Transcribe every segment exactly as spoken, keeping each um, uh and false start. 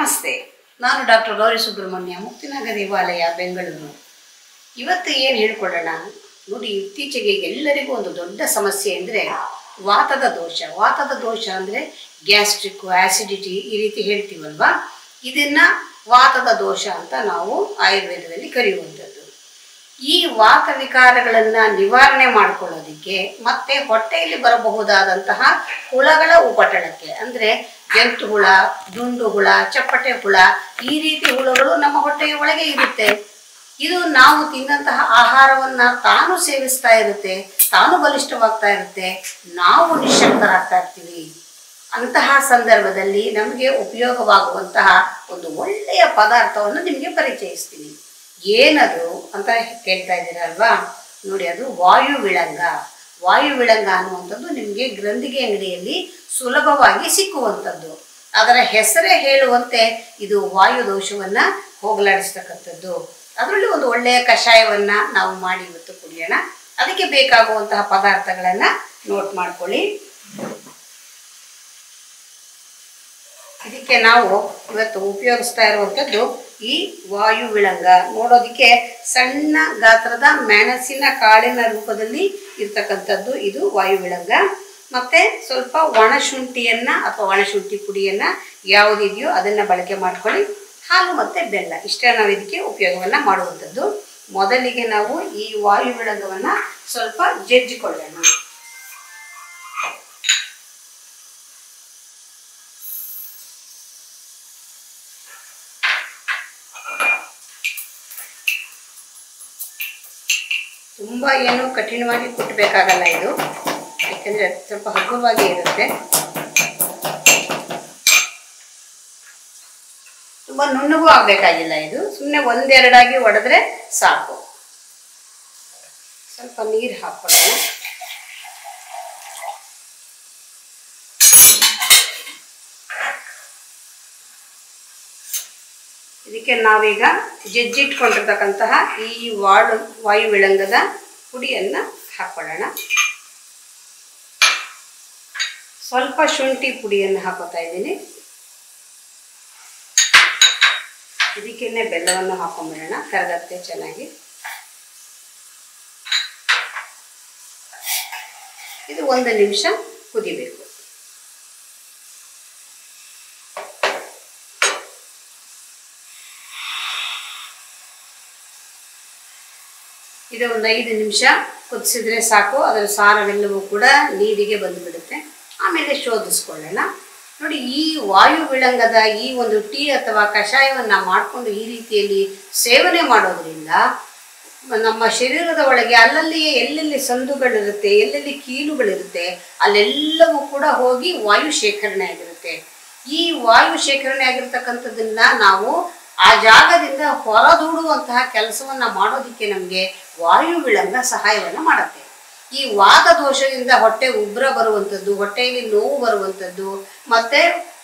ನಮಸ್ತೆ, ನಾನು ಡಾಕ್ಟರ್ ಗೌರಿ ಸುಬ್ರಹ್ಮಣ್ಯ, ಮುಕ್ತಿನಾಗ ದೇವಾಲಯ, ಬೆಂಗಳೂರು. ಇವತ್ತು ಏನು ಹೇಳ್ಕೊಡೋಣ ನೋಡಿ. ಇತ್ತೀಚೆಗೆ ಎಲ್ಲರಿಗೂ ಒಂದು ದೊಡ್ಡ ಸಮಸ್ಯೆ ಅಂದರೆ ವಾತದ ದೋಷ. ವಾತದ ದೋಷ ಅಂದರೆ ಗ್ಯಾಸ್ಟ್ರಿಕ್, ಆಸಿಡಿಟಿ ಈ ರೀತಿ ಹೇಳ್ತೀವಲ್ವಾ. ಇದನ್ನು ವಾತದ ದೋಷ ಅಂತ ನಾವು ಆಯುರ್ವೇದದಲ್ಲಿ ಕರೆಯುವಂಥದ್ದು. ಈ ವಾತ ವಿಕಾರಗಳನ್ನು ನಿವಾರಣೆ ಮಾಡಿಕೊಳ್ಳೋದಕ್ಕೆ ಮತ್ತು ಹೊಟ್ಟೆಯಲ್ಲಿ ಬರಬಹುದಾದಂತಹ ಹುಳಗಳ ಉಪಟಳಕ್ಕೆ, ಅಂದರೆ ಜಂತು ಹುಳ, ದುಂಡು ಹುಳ, ಚಪ್ಪಟೆ ಹುಳ, ಈ ರೀತಿ ಹುಳುಗಳು ನಮ್ಮ ಹೊಟ್ಟೆಯ ಒಳಗೆ ಇರುತ್ತೆ. ಇದು ನಾವು ತಿನ್ನಂತಹ ಆಹಾರವನ್ನು ತಾನು ಸೇವಿಸ್ತಾ ಇರುತ್ತೆ, ತಾನು ಬಲಿಷ್ಠವಾಗ್ತಾ ಇರುತ್ತೆ, ನಾವು ನಿಶಕ್ತರಾಗ್ತಾ ಇರ್ತೀವಿ. ಅಂತಹ ಸಂದರ್ಭದಲ್ಲಿ ನಮಗೆ ಉಪಯೋಗವಾಗುವಂತಹ ಒಂದು ಒಳ್ಳೆಯ ಪದಾರ್ಥವನ್ನು ನಿಮಗೆ ಪರಿಚಯಿಸ್ತೀನಿ. ಏನದು ಅಂತ ಕೇಳ್ತಾ ಇದ್ದೀರಲ್ವಾ? ನೋಡಿ, ಅದು ವಾಯು ವಿಳಂಗ. ವಾಯು ವಿಳಂಗ ಅನ್ನುವಂಥದ್ದು ನಿಮಗೆ ಗ್ರಂಥಿಗೆ ಅಂಗಡಿಯಲ್ಲಿ ಸುಲಭವಾಗಿ ಸಿಕ್ಕುವಂಥದ್ದು. ಅದರ ಹೆಸರೇ ಹೇಳುವಂತೆ ಇದು ವಾಯು ದೋಷವನ್ನು ಹೋಗಲಾಡಿಸ್ತಕ್ಕಂಥದ್ದು. ಅದರಲ್ಲಿ ಒಂದು ಒಳ್ಳೆಯ ಕಷಾಯವನ್ನು ನಾವು ಮಾಡಿ ಇವತ್ತು ಕುಡಿಯೋಣ. ಅದಕ್ಕೆ ಬೇಕಾಗುವಂತಹ ಪದಾರ್ಥಗಳನ್ನು ನೋಟ್ ಮಾಡ್ಕೊಳ್ಳಿ. ಇದಕ್ಕೆ ನಾವು ಇವತ್ತು ಉಪಯೋಗಿಸ್ತಾ ಇರುವಂಥದ್ದು ಈ ವಾಯು ವಿಳಂಗ. ನೋಡೋದಕ್ಕೆ ಸಣ್ಣ ಗಾತ್ರದ ಮೆಣಸಿನ ಕಾಳಿನ ರೂಪದಲ್ಲಿ ಇರ್ತಕ್ಕಂಥದ್ದು ಇದು ವಾಯು ವಿಳಂಗ. ಮತ್ತು ಸ್ವಲ್ಪ ಒಣಶುಂಠಿಯನ್ನು ಅಥವಾ ಒಣಶುಂಠಿ ಪುಡಿಯನ್ನು ಯಾವುದಿದೆಯೋ ಅದನ್ನು ಬಳಕೆ ಮಾಡ್ಕೊಳ್ಳಿ. ಹಾಲು ಮತ್ತು ಬೆಲ್ಲ, ಇಷ್ಟೇ ನಾವು ಇದಕ್ಕೆ ಉಪಯೋಗವನ್ನು ಮಾಡುವಂಥದ್ದು. ಮೊದಲಿಗೆ ನಾವು ಈ ವಾಯು ವಿಳಂಗವನ್ನು ಸ್ವಲ್ಪ ಜಜ್ಜಿಕೊಳ್ಳೋಣ. ತುಂಬ ಏನು ಕಠಿಣವಾಗಿ ಕುಟ್ಟಬೇಕಾಗಲ್ಲ ಇದು, ಯಾಕೆಂದರೆ ಸ್ವಲ್ಪ ಹಗುರವಾಗಿ ಇರುತ್ತೆ. ತುಂಬ ನುಣ್ಣಗೂ ಆಗಬೇಕಾಗಿಲ್ಲ ಇದು, ಸುಮ್ಮನೆ ಒಂದೆರಡಾಗಿ ಒಡೆದ್ರೆ ಸಾಕು. ಸ್ವಲ್ಪ ನೀರು ಹಾಕ್ಕೊಳ್ಳೋಣ. ಇದಕ್ಕೆ ನಾವೀಗ ಜಜ್ಜಿಟ್ಕೊಂಡಿರ್ತಕ್ಕಂತಹ ಈ ವಾಳು ವಾಯು ವಿಳಂಗದ ಪುಡಿಯನ್ನು ಹಾಕ್ಕೊಳ್ಳೋಣ. ಸ್ವಲ್ಪ ಶುಂಠಿ ಪುಡಿಯನ್ನು ಹಾಕೋತಾ ಇದ್ದೀನಿ. ಇದಕ್ಕೇನೆ ಬೆಲ್ಲವನ್ನು ಹಾಕೊಂಡ್ಬಿಡೋಣ, ಕರಗತ್ತೆ ಚೆನ್ನಾಗಿ. ಇದು ಒಂದು ನಿಮಿಷ ಕುದಿಬೇಕು. ಇದು ಒಂದು ಐದು ನಿಮಿಷ ಕುದಿಸಿದ್ರೆ ಸಾಕು. ಅದರ ಸಾರವೆಲ್ಲವೂ ಕೂಡ ನೀರಿಗೆ ಬಂದುಬಿಡುತ್ತೆ. ಆಮೇಲೆ ಶೋಧಿಸ್ಕೊಳ್ಳೋಣ. ನೋಡಿ, ಈ ವಾಯು ವಿಳಂಗದ ಈ ಒಂದು ಟೀ ಅಥವಾ ಕಷಾಯವನ್ನು ಮಾಡಿಕೊಂಡು ಈ ರೀತಿಯಲ್ಲಿ ಸೇವನೆ ಮಾಡೋದ್ರಿಂದ ನಮ್ಮ ಶರೀರದ ಒಳಗೆ ಅಲ್ಲಲ್ಲಿಯೇ ಎಲ್ಲೆಲ್ಲಿ ಸಂದುಗಳಿರುತ್ತೆ, ಎಲ್ಲೆಲ್ಲಿ ಕೀಲುಗಳಿರುತ್ತೆ, ಅಲ್ಲೆಲ್ಲವೂ ಕೂಡ ಹೋಗಿ ವಾಯು ಶೇಖರಣೆ ಆಗಿರುತ್ತೆ. ಈ ವಾಯು ಶೇಖರಣೆ ಆಗಿರ್ತಕ್ಕಂಥದ್ದನ್ನು ನಾವು ಆ ಜಾಗದಿಂದ ಹೊರದೂಡುವಂತಹ ಕೆಲಸವನ್ನು ಮಾಡೋದಕ್ಕೆ ನಮಗೆ ವಾಯು ವಿಳಂಗ ಸಹಾಯವನ್ನು ಮಾಡುತ್ತೆ. ಈ ವಾತ ದೋಷದಿಂದ ಹೊಟ್ಟೆ ಉಬ್ರ ಬರುವಂಥದ್ದು, ಹೊಟ್ಟೆಯಲ್ಲಿ ನೋವು ಬರುವಂಥದ್ದು, ಮತ್ತು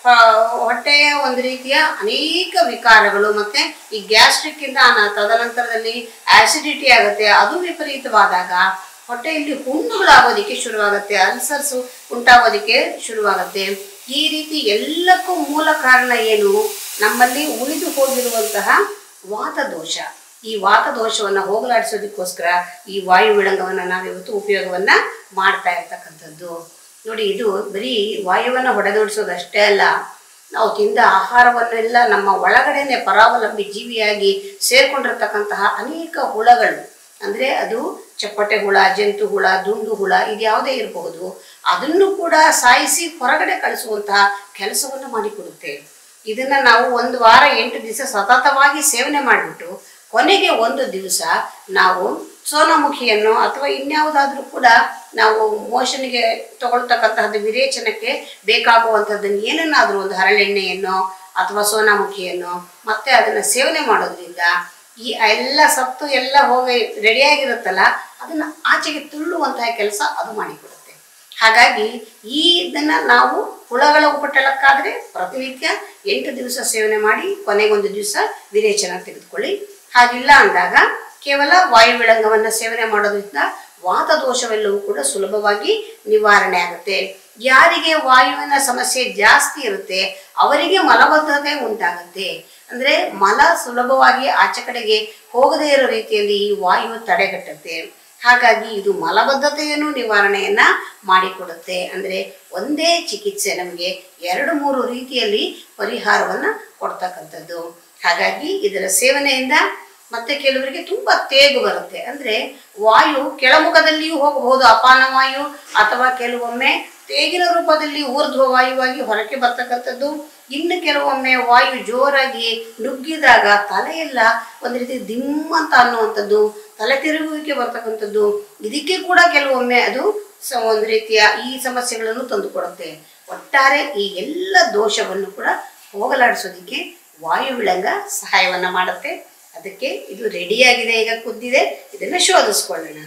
ಹೊಟ್ಟೆಯ ಒಂದು ರೀತಿಯ ಅನೇಕ ವಿಕಾರಗಳು, ಮತ್ತು ಈ ಗ್ಯಾಸ್ಟ್ರಿಕ್ಕಿಂದ ತದನಂತರದಲ್ಲಿ ಆಸಿಡಿಟಿ ಆಗುತ್ತೆ. ಅದು ವಿಪರೀತವಾದಾಗ ಹೊಟ್ಟೆಯಲ್ಲಿ ಹುಣ್ಣುಗಳಾಗೋದಕ್ಕೆ ಶುರುವಾಗುತ್ತೆ, ಅಲ್ಸರ್ಸು ಉಂಟಾಗೋದಕ್ಕೆ ಶುರುವಾಗುತ್ತೆ. ಈ ರೀತಿ ಎಲ್ಲಕ್ಕೂ ಮೂಲ ಕಾರಣ ಏನು? ನಮ್ಮಲ್ಲಿ ಉಳಿದು ಹೋಗಿರುವಂತಹ ವಾತದೋಷ. ಈ ವಾತದೋಷವನ್ನು ಹೋಗಲಾಡಿಸೋದಕ್ಕೋಸ್ಕರ ಈ ವಾಯು ವಿಳಂಗವನ್ನು ನಾವಿವತ್ತು ಉಪಯೋಗವನ್ನು ಮಾಡ್ತಾ ಇರ್ತಕ್ಕಂಥದ್ದು. ನೋಡಿ, ಇದು ಬರೀ ವಾಯುವನ್ನು ಹೊಡೆದೋಡಿಸೋದಷ್ಟೇ ಅಲ್ಲ, ನಾವು ತಿಂದ ಆಹಾರವನ್ನೆಲ್ಲ ನಮ್ಮ ಒಳಗಡೆನೆ ಪರಾವಲಂಬಿ ಜೀವಿಯಾಗಿ ಸೇರ್ಕೊಂಡಿರ್ತಕ್ಕಂತಹ ಅನೇಕ ಹುಳಗಳು, ಅಂದರೆ ಅದು ಚಪ್ಪಟೆ ಹುಳ, ಜಂತು ಹುಳ, ದುಂಡು ಹುಳ, ಇದು ಯಾವುದೇ ಇರಬಹುದು, ಅದನ್ನು ಕೂಡ ಸಾಯಿಸಿ ಹೊರಗಡೆ ಕಳಿಸುವಂತಹ ಕೆಲಸವನ್ನು ಮಾಡಿಕೊಡುತ್ತೆ. ಇದನ್ನು ನಾವು ಒಂದು ವಾರ ಎಂಟು ದಿವಸ ಸತತವಾಗಿ ಸೇವನೆ ಮಾಡಿಬಿಟ್ಟು ಕೊನೆಗೆ ಒಂದು ದಿವಸ ನಾವು ಸೋನಾಮುಖಿಯನ್ನು ಅಥವಾ ಇನ್ಯಾವುದಾದ್ರೂ ಕೂಡ ನಾವು ಮೋಷನ್ಗೆ ತಗೊಳ್ತಕ್ಕಂತಹದ್ದು ವಿರೇಚನಕ್ಕೆ ಬೇಕಾಗುವಂಥದ್ದನ್ನು ಏನನ್ನಾದರೂ ಒಂದು ಹರಳೆಣ್ಣೆಯನ್ನು ಅಥವಾ ಸೋನಾಮುಖಿಯನ್ನು ಮತ್ತೆ ಅದನ್ನು ಸೇವನೆ ಮಾಡೋದ್ರಿಂದ ಈ ಎಲ್ಲ ಸತ್ತು ಎಲ್ಲ ಹೋಗಿ ರೆಡಿಯಾಗಿರುತ್ತಲ್ಲ, ಅದನ್ನು ಆಚೆಗೆ ತುಳ್ಳುವಂತಹ ಕೆಲಸ ಅದು ಮಾಡಿಕೊಡುತ್ತೆ. ಹಾಗಾಗಿ ಈ ಇದನ್ನು ನಾವು ಹುಳಗಳ ಉಪಟಳಕ್ಕಾದರೆ ಪ್ರತಿನಿತ್ಯ ಎಂಟು ದಿವಸ ಸೇವನೆ ಮಾಡಿ ಕೊನೆಗೊಂದು ದಿವಸ ವಿರೇಚನ ತೆಗೆದುಕೊಳ್ಳಿ. ಹಾಗಿಲ್ಲ ಅಂದಾಗ ಕೇವಲ ವಾಯು ವಿಳಂಗವನ್ನು ಸೇವನೆ ಮಾಡೋದ್ರಿಂದ ವಾತದೋಷವೆಲ್ಲವೂ ಕೂಡ ಸುಲಭವಾಗಿ ನಿವಾರಣೆ ಆಗುತ್ತೆ. ಯಾರಿಗೆ ವಾಯುವಿನ ಸಮಸ್ಯೆ ಜಾಸ್ತಿ ಇರುತ್ತೆ ಅವರಿಗೆ ಮಲಬದ್ಧತೆ ಉಂಟಾಗುತ್ತೆ. ಅಂದರೆ ಮಲ ಸುಲಭವಾಗಿ ಆಚೆ ಕಡೆಗೆ ಹೋಗದೇ ಇರೋ ರೀತಿಯಲ್ಲಿ ಈ ವಾಯು ತಡೆಗಟ್ಟುತ್ತೆ. ಹಾಗಾಗಿ ಇದು ಮಲಬದ್ಧತೆಯನ್ನು ನಿವಾರಣೆಯನ್ನ ಮಾಡಿಕೊಡುತ್ತೆ. ಅಂದರೆ ಒಂದೇ ಚಿಕಿತ್ಸೆ ನಮಗೆ ಎರಡು ಮೂರು ರೀತಿಯಲ್ಲಿ ಪರಿಹಾರವನ್ನು ಕೊಡ್ತಕ್ಕಂಥದ್ದು. ಹಾಗಾಗಿ ಇದರ ಸೇವನೆಯಿಂದ ಮತ್ತೆ ಕೆಲವರಿಗೆ ತುಂಬ ತೇಗು ಬರುತ್ತೆ. ಅಂದರೆ ವಾಯು ಕೆಳಮುಖದಲ್ಲಿಯೂ ಹೋಗಬಹುದು, ಅಪಾನ ವಾಯು, ಅಥವಾ ಕೆಲವೊಮ್ಮೆ ತೇಗಿನ ರೂಪದಲ್ಲಿ ಊರ್ಧ್ವ ವಾಯುವಾಗಿ ಹೊರಕ್ಕೆ ಬರ್ತಕ್ಕಂಥದ್ದು. ಇನ್ನು ಕೆಲವೊಮ್ಮೆ ವಾಯು ಜೋರಾಗಿ ನುಗ್ಗಿದಾಗ ತಲೆಯೆಲ್ಲ ಒಂದು ರೀತಿ ದಿಮ್ ಅಂತ ಅನ್ನುವಂಥದ್ದು, ತಲೆ ತಿರುಗುವಿಕೆ ಬರ್ತಕ್ಕಂಥದ್ದು. ಇದಕ್ಕೆ ಕೂಡ ಕೆಲವೊಮ್ಮೆ ಅದು ಸ ಒಂದು ರೀತಿಯ ಈ ಸಮಸ್ಯೆಗಳನ್ನು ತಂದುಕೊಡುತ್ತೆ. ಒಟ್ಟಾರೆ ಈ ಎಲ್ಲ ದೋಷವನ್ನು ಕೂಡ ಹೋಗಲಾಡಿಸೋದಕ್ಕೆ ವಾಯು ವಿಳಂಗ ಸಹಾಯವನ್ನು ಮಾಡುತ್ತೆ. ಅದಕ್ಕೆ ಇದು ರೆಡಿಯಾಗಿದೆ, ಈಗ ಕುದ್ದಿದೆ, ಇದನ್ನು ಶೋಧಿಸ್ಕೊಳ್ಳೋಣ.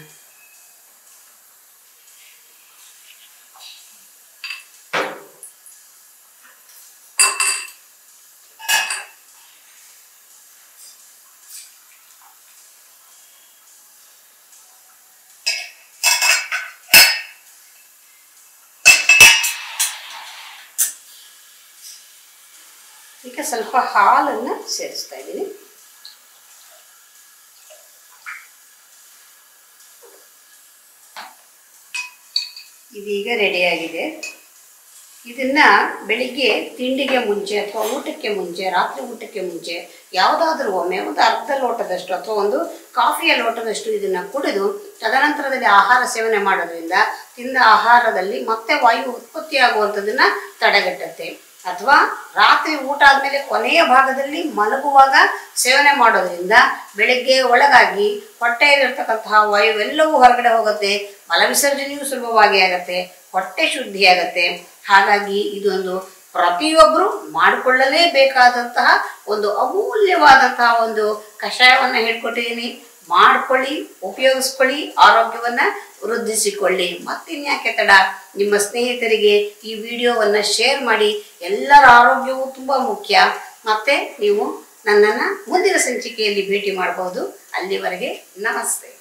ಈಗ ಸ್ವಲ್ಪ ಹಾಲನ್ನು ಸೇರಿಸ್ತಾ ಇದ್ದೀನಿ. ಇದೀಗ ರೆಡಿಯಾಗಿದೆ. ಇದನ್ನು ಬೆಳಿಗ್ಗೆ ತಿಂಡಿಗೆ ಮುಂಚೆ ಅಥವಾ ಊಟಕ್ಕೆ ಮುಂಚೆ, ರಾತ್ರಿ ಊಟಕ್ಕೆ ಮುಂಚೆ ಯಾವುದಾದ್ರೂ ಒಮ್ಮೆ ಒಂದು ಅರ್ಧ ಲೋಟದಷ್ಟು ಅಥವಾ ಒಂದು ಕಾಫಿಯ ಲೋಟದಷ್ಟು ಇದನ್ನು ಕುಡಿದು ತದನಂತರದಲ್ಲಿ ಆಹಾರ ಸೇವನೆ ಮಾಡೋದ್ರಿಂದ ತಿಂದ ಆಹಾರದಲ್ಲಿ ಮತ್ತೆ ವಾಯು ಉತ್ಪತ್ತಿಯಾಗುವಂಥದ್ದನ್ನು ತಡೆಗಟ್ಟುತ್ತೆ. ಅಥವಾ ರಾತ್ರಿ ಊಟ ಆದಮೇಲೆ ಕೊನೆಯ ಭಾಗದಲ್ಲಿ ಮಲಗುವಾಗ ಸೇವನೆ ಮಾಡೋದ್ರಿಂದ ಬೆಳಗ್ಗೆ ಒಳಗಾಗಿ ಹೊಟ್ಟೆಯಲ್ಲಿರ್ತಕ್ಕಂತಹ ವಾಯುವೆಲ್ಲವೂ ಹೊರಗಡೆ ಹೋಗುತ್ತೆ, ಮಲವಿಸರ್ಜನೆಯೂ ಸುಲಭವಾಗಿ ಆಗುತ್ತೆ, ಹೊಟ್ಟೆ ಶುದ್ಧಿಯಾಗತ್ತೆ. ಹಾಗಾಗಿ ಇದೊಂದು ಪ್ರತಿಯೊಬ್ಬರು ಮಾಡಿಕೊಳ್ಳಲೇಬೇಕಾದಂತಹ ಒಂದು ಅಮೂಲ್ಯವಾದಂತಹ ಒಂದು ಕಷಾಯವನ್ನು ಹೇಳ್ಕೊಟ್ಟಿದ್ದೀನಿ. ಮಾಡ್ಕೊಳ್ಳಿ, ಉಪಯೋಗಿಸ್ಕೊಳ್ಳಿ, ಆರೋಗ್ಯವನ್ನು ವೃದ್ಧಿಸಿಕೊಳ್ಳಿ. ಮತ್ತಿನ್ಯಾಕೆ ತಡ, ನಿಮ್ಮ ಸ್ನೇಹಿತರಿಗೆ ಈ ವಿಡಿಯೋವನ್ನು ಶೇರ್ ಮಾಡಿ. ಎಲ್ಲರ ಆರೋಗ್ಯವು ತುಂಬ ಮುಖ್ಯ. ಮತ್ತು ನೀವು ನನ್ನನ್ನು ಮುಂದಿನ ಸಂಚಿಕೆಯಲ್ಲಿ ಭೇಟಿ ಮಾಡಬಹುದು. ಅಲ್ಲಿವರೆಗೆ ನಮಸ್ತೆ.